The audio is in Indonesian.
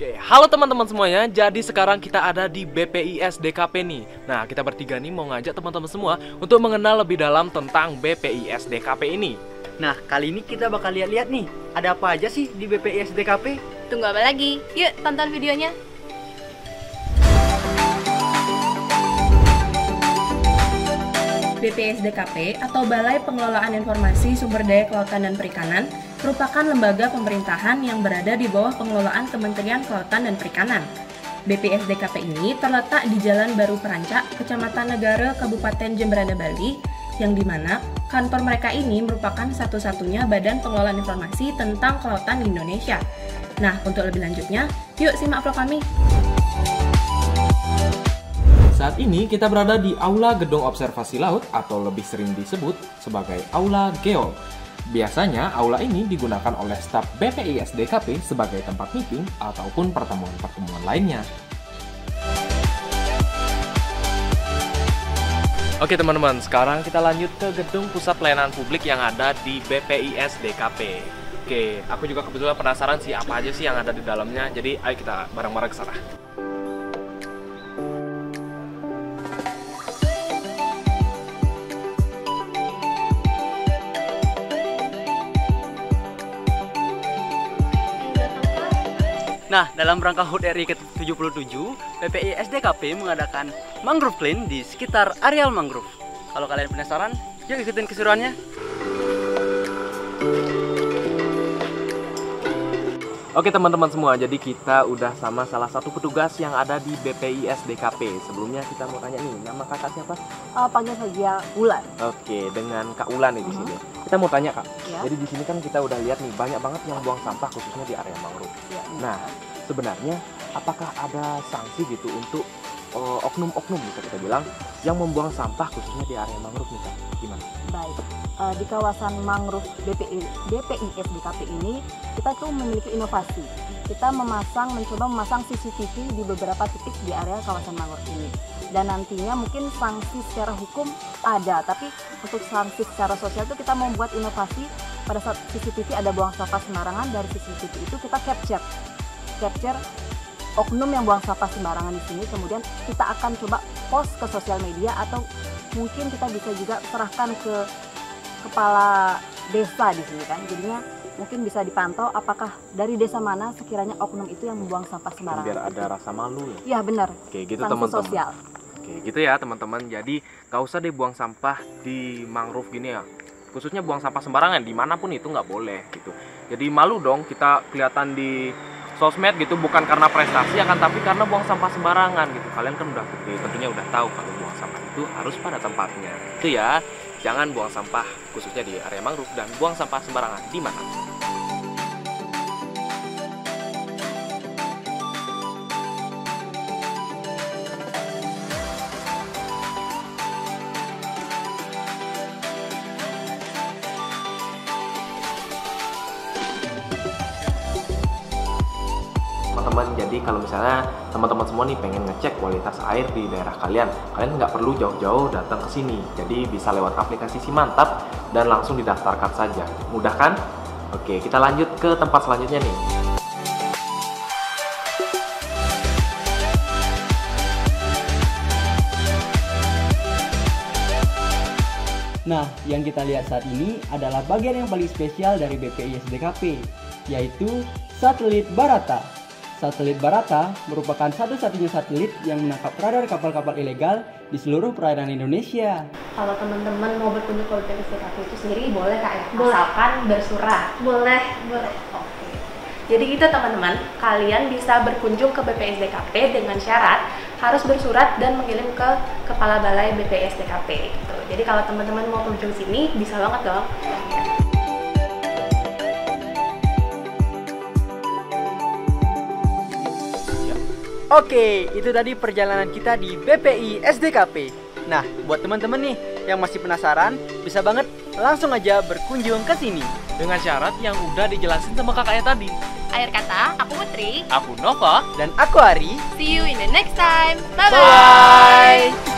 Oke, halo teman-teman semuanya. Jadi sekarang kita ada di BPIS DKP nih. Nah, kita bertiga nih mau ngajak teman-teman semua untuk mengenal lebih dalam tentang BPIS DKP ini. Nah, kali ini kita bakal lihat-lihat nih, ada apa aja sih di BPIS DKP? Tunggu apa lagi? Yuk tonton videonya. BPIS DKP atau Balai Pengelolaan Informasi Sumber Daya Kelautan dan Perikanan merupakan lembaga pemerintahan yang berada di bawah pengelolaan Kementerian Kelautan dan Perikanan. BPIS DKP ini terletak di Jalan Baru Perancak, Kecamatan Negara, Kabupaten Jemberana, Bali, yang dimana kantor mereka ini merupakan satu-satunya badan pengelolaan informasi tentang kelautan di Indonesia. Nah, untuk lebih lanjutnya, yuk simak vlog kami. Saat ini kita berada di Aula Gedung Observasi Laut atau lebih sering disebut sebagai Aula Geo. Biasanya aula ini digunakan oleh staf BPIS DKP sebagai tempat meeting ataupun pertemuan-pertemuan lainnya. Oke teman-teman, sekarang kita lanjut ke Gedung Pusat Pelayanan Publik yang ada di BPIS DKP. Oke, aku juga kebetulan penasaran sih apa aja sih yang ada di dalamnya. Jadi ayo kita bareng-bareng ke sana. Nah, dalam rangka HUT RI ke-77, BPIS DKP mengadakan mangrove clean di sekitar areal mangrove. Kalau kalian penasaran, yuk ikutin keseruannya. Oke teman-teman semua, jadi kita udah sama salah satu petugas yang ada di BPIS DKP. Sebelumnya kita mau tanya nih, nama kakak siapa? Panggil saja Ulan. Oke, dengan Kak Ulan nih di sini. Kita mau tanya Kak. Ya. Jadi di sini kan kita udah lihat nih banyak banget yang buang sampah khususnya di area mangrove. Ya. Nah, sebenarnya apakah ada sanksi gitu untuk oknum-oknum bisa kita bilang yang membuang sampah khususnya di area mangrove nih Kak? Gimana? Baik, di kawasan mangrove BPIS DKP ini kita tuh memiliki inovasi. Kita mencoba memasang CCTV di beberapa titik di area kawasan mangrove ini. Dan nantinya mungkin sanksi secara hukum ada, tapi untuk sanksi secara sosial itu kita membuat inovasi. Pada saat CCTV ada buang sampah sembarangan, dari CCTV itu kita capture oknum yang buang sampah sembarangan di sini, kemudian kita akan coba post ke sosial media atau mungkin kita bisa juga serahkan ke kepala desa di sini kan. Jadinya mungkin bisa dipantau apakah dari desa mana sekiranya oknum itu yang membuang sampah sembarangan. Biar ada rasa malu ya. Iya benar. Oke, gitu Sanksi teman-teman. sosial. Oke, gitu ya teman-teman. Jadi gak usah deh buang sampah di mangrove gini ya. Khususnya buang sampah sembarangan dimanapun itu nggak boleh gitu. Jadi malu dong kita kelihatan di sosmed gitu, bukan karena prestasi ya kan, tapi karena buang sampah sembarangan gitu. Kalian kan udah gede, tentunya udah tahu kalau buang sampah itu harus pada tempatnya. Itu ya, jangan buang sampah khususnya di area mangrove dan buang sampah sembarangan di mana. Teman-teman, jadi kalau misalnya teman-teman semua nih pengen ngecek kualitas air di daerah kalian nggak perlu jauh-jauh datang ke sini. Jadi bisa lewat aplikasi Simantap dan langsung didaftarkan saja. Mudah kan? Oke, kita lanjut ke tempat selanjutnya nih. Nah, yang kita lihat saat ini adalah bagian yang paling spesial dari BPIS DKP, yaitu satelit Barata. Satelit Barata merupakan satu-satunya satelit yang menangkap radar kapal-kapal ilegal di seluruh perairan Indonesia. Kalau teman-teman mau berkunjung ke BPIS DKP itu sendiri boleh Kak ya? Asalkan bersurat. Boleh. Oke. Jadi gitu teman-teman, kalian bisa berkunjung ke BPIS DKP dengan syarat harus bersurat dan mengirim ke Kepala Balai BPIS DKP gitu. Jadi kalau teman-teman mau berkunjung sini bisa banget dong. Oke, itu tadi perjalanan kita di BPIS DKP. Nah, buat teman-teman nih yang masih penasaran, bisa banget langsung aja berkunjung ke sini. Dengan syarat yang udah dijelasin sama kakaknya tadi. Akhir kata, aku Putri. Aku Nova. Dan aku Ari. See you in the next time. Bye-bye. Bye.